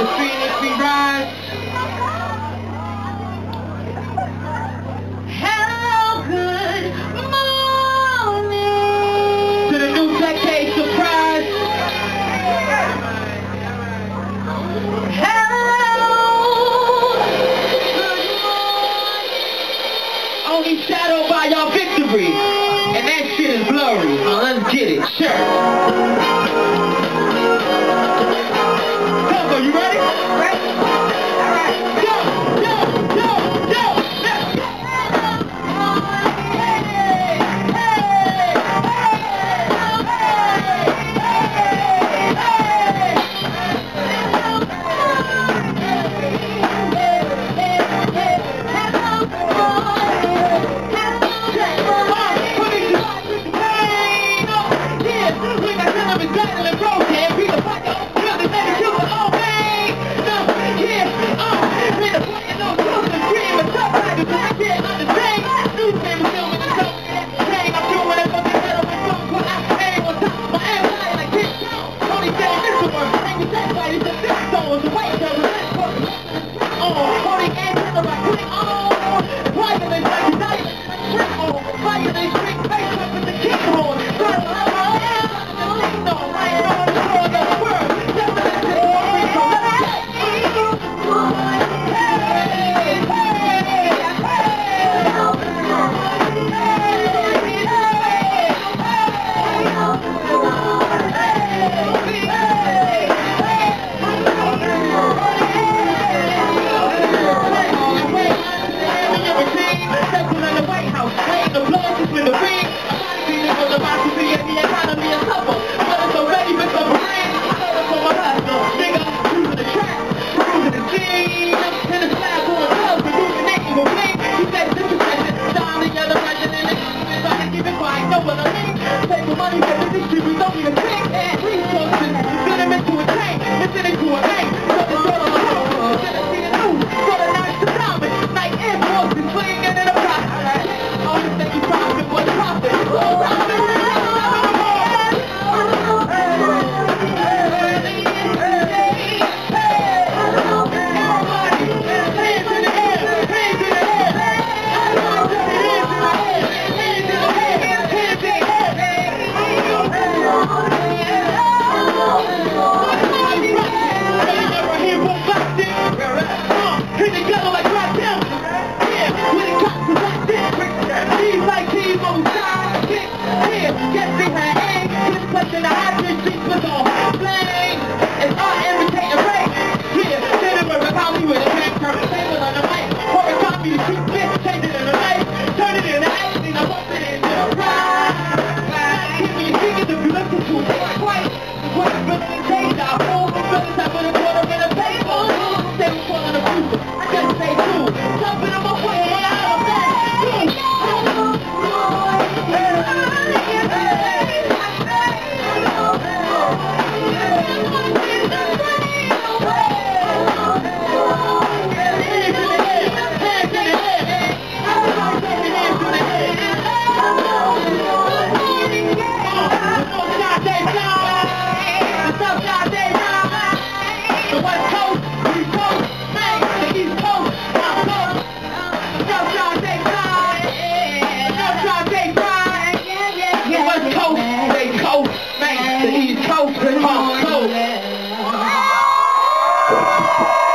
the Phoenix we rise. Hello, good morning to the new decade surprise. Hello, good morning. Only shadowed by your victory, and that shit is blurry. Let's get it, sure. You ready? Ready? Alright. Yo, yo, yo, yo, let's go! Hey, hey, The East Coast, hard coast.